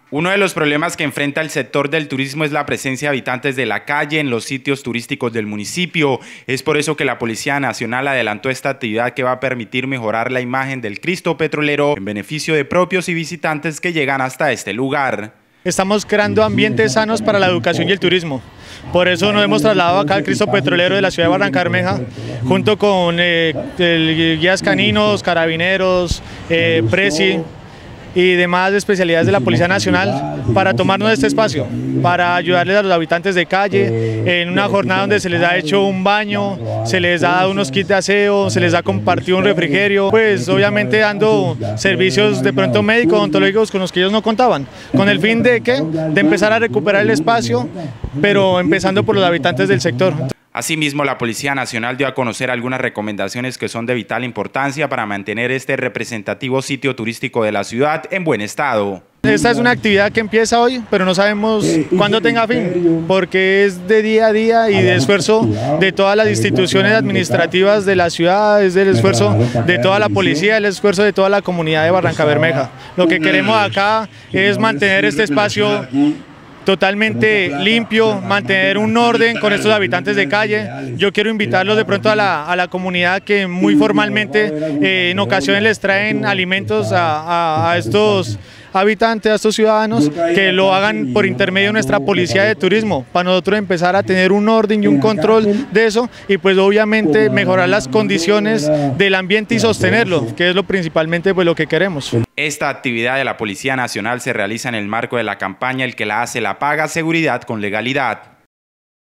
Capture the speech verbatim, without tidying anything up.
Uno de los problemas que enfrenta el sector del turismo es la presencia de habitantes de la calle en los sitios turísticos del municipio. Es por eso que la Policía Nacional adelantó esta actividad que va a permitir mejorar la imagen del Cristo Petrolero en beneficio de propios y visitantes que llegan hasta este lugar. Estamos creando ambientes sanos para la educación y el turismo. Por eso nos hemos trasladado acá al Cristo Petrolero de la ciudad de Barrancabermeja, junto con eh, el, guías caninos, carabineros, eh, presi y demás especialidades de la Policía Nacional para tomarnos este espacio, para ayudarles a los habitantes de calle en una jornada donde se les ha hecho un baño, se les ha dado unos kits de aseo, se les ha compartido un refrigerio, pues obviamente dando servicios de pronto médicos, odontológicos con los que ellos no contaban, con el fin de, ¿qué? de empezar a recuperar el espacio, pero empezando por los habitantes del sector. Asimismo, la Policía Nacional dio a conocer algunas recomendaciones que son de vital importancia para mantener este representativo sitio turístico de la ciudad en buen estado. Esta es una actividad que empieza hoy, pero no sabemos cuándo tenga fin, porque es de día a día y de esfuerzo de todas las instituciones administrativas de la ciudad, es del esfuerzo de toda la policía, el esfuerzo de toda la comunidad de Barrancabermeja. Lo que queremos acá es mantener este espacio totalmente limpio, mantener un orden con estos habitantes de calle. Yo quiero invitarlos de pronto a la, a la comunidad que muy formalmente eh, en ocasiones les traen alimentos a, a, a estos habitantes, a estos ciudadanos, que lo hagan por intermedio de nuestra policía de turismo, para nosotros empezar a tener un orden y un control de eso y pues obviamente mejorar las condiciones del ambiente y sostenerlo, que es lo principalmente pues lo que queremos. Esta actividad de la Policía Nacional se realiza en el marco de la campaña El que la hace la paga, seguridad con legalidad.